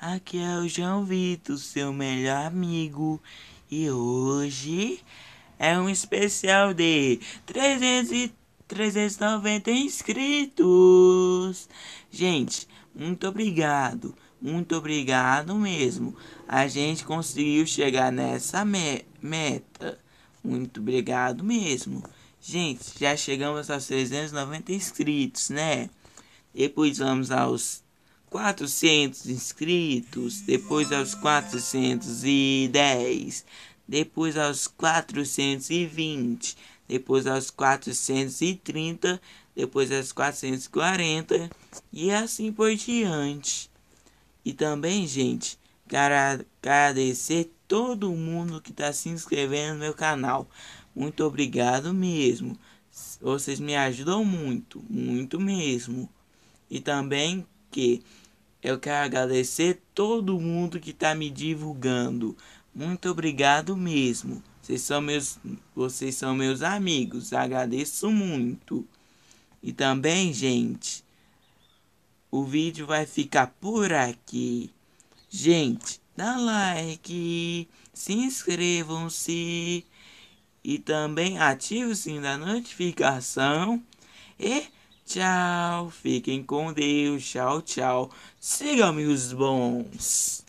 Aqui é o João Vitor, seu melhor amigo. E hoje é um especial de 390 inscritos. Gente, muito obrigado mesmo. A gente conseguiu chegar nessa meta. Muito obrigado mesmo. Gente, já chegamos aos 390 inscritos, né? Depois vamos aos 400 inscritos, depois aos 410, depois aos 420, depois aos 430, depois aos 440 e assim por diante. E também, gente, quero agradecer todo mundo que está se inscrevendo no meu canal. Muito obrigado mesmo. Vocês me ajudam muito, muito mesmo. E também que eu quero agradecer todo mundo que está me divulgando. Muito obrigado mesmo. Vocês são meus amigos. Agradeço muito. E também, gente, o vídeo vai ficar por aqui. Gente, dá like, se inscrevam-se e também ative o sininho da notificação. E tchau, fiquem com Deus, tchau, tchau. Sigam-me os bons.